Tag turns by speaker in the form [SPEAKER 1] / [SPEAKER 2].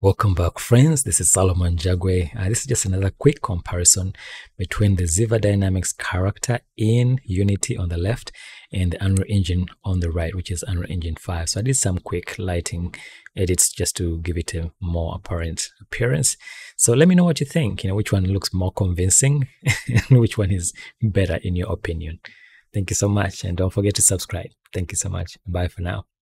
[SPEAKER 1] Welcome back, friends. This is Solomon Jagwe. This is just another quick comparison between the Ziva Dynamics character in Unity on the left and the Unreal Engine on the right, which is Unreal Engine 5. So I did some quick lighting edits just to give it a more apparent appearance. So let me know what you think, which one looks more convincing and which one is better in your opinion. Thank you so much. And don't forget to subscribe. Thank you so much. Bye for now.